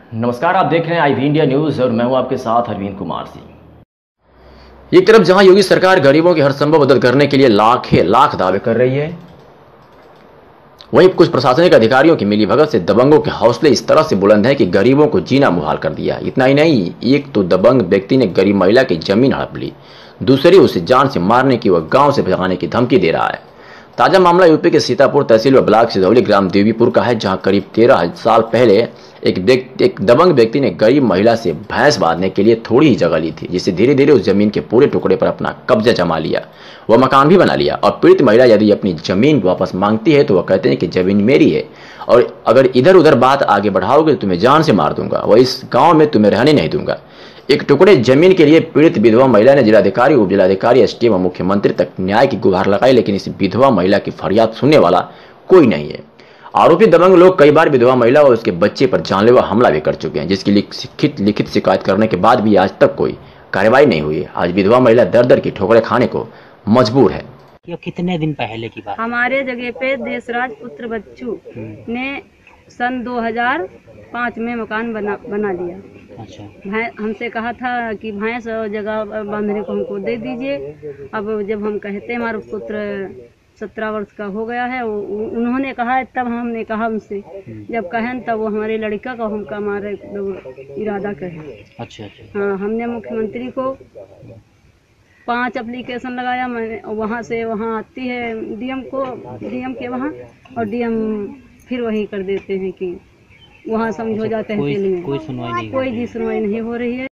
नमस्कार, आप देख रहे हैं आईवी इंडिया न्यूज और मैं हूं आपके साथ अरविंद कुमार सिंह। एक तरफ जहां योगी सरकार गरीबों की हर संभव मदद करने के लिए लाख दावे कर रही है, वहीं कुछ प्रशासनिक अधिकारियों की मिलीभगत से दबंगों के हौसले इस तरह से बुलंद हैं कि गरीबों को जीना मुहाल कर दिया। इतना ही नहीं, एक तो दबंग व्यक्ति ने गरीब महिला की जमीन हड़प ली, दूसरी उसे जान से मारने की वह गांव से भगाने की धमकी दे रहा है। ताजा मामला यूपी के सीतापुर तहसील व ब्लॉक सिधौली ग्राम देवीपुर का है, जहां करीब 13 साल पहले एक दबंग व्यक्ति ने गरीब महिला से भैंस बांधने के लिए थोड़ी ही जगह ली थी, जिससे धीरे धीरे उस जमीन के पूरे टुकड़े पर अपना कब्जा जमा लिया। वह मकान भी बना लिया और पीड़ित महिला यदि अपनी जमीन वापस मांगती है तो वह कहते हैं कि जमीन मेरी है और अगर इधर उधर बात आगे बढ़ाओगे तो तुम्हें जान से मार दूंगा, वह इस गाँव में तुम्हें रहने नहीं दूंगा। एक टुकड़े जमीन के लिए पीड़ित विधवा महिला ने जिलाधिकारी, उप जिलाधिकारी, एसडीएम व मुख्यमंत्री तक न्याय की गुहार लगाई, लेकिन इस विधवा महिला की फरियाद सुनने वाला कोई नहीं है। आरोपी दबंग लोग कई बार विधवा महिला और उसके बच्चे पर जानलेवा हमला भी कर चुके हैं, जिसकी लिखित शिकायत करने के बाद भी आज तक कोई कार्रवाई नहीं हुई। आज विधवा महिला दर दर की ठोकरें खाने को मजबूर है। ये कितने दिन पहले की बात? हमारे जगह पे देशराज पुत्र बच्चू ने सन 2005 में मकान बना लिया। अच्छा। हमसे कहा था कि भैंस और जगह बांधने को हमको दे दीजिए। अब जब हम कहते हमारा पुत्र 17 वर्ष का हो गया है, उन्होंने कहा, तब हमने कहा उनसे, जब कहें तब वो हमारे लड़का का हमका हमारे इरादा कहे। अच्छा अच्छा। हाँ, हमने मुख्यमंत्री को 5 एप्लीकेशन लगाया। मैंने वहाँ से वहाँ आती है डीएम के वहाँ, और डीएम फिर वही कर देते हैं कि वहाँ समझो जाते हैं। कोई सुनवाई नहीं, कोई भी सुनवाई नहीं हो रही है।